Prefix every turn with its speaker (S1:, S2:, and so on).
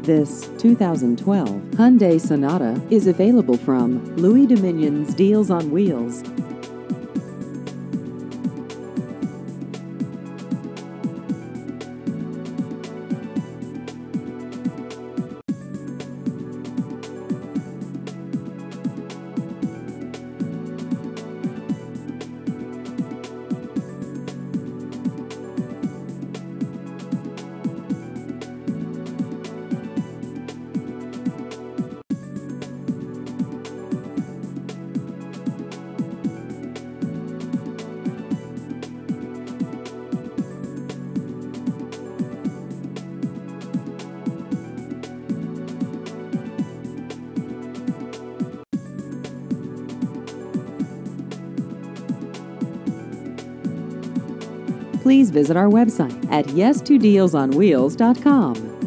S1: This 2012 Hyundai Sonata is available from Louis Dominion's Deals on Wheels. Please visit our website at yes2dealsonwheels.com.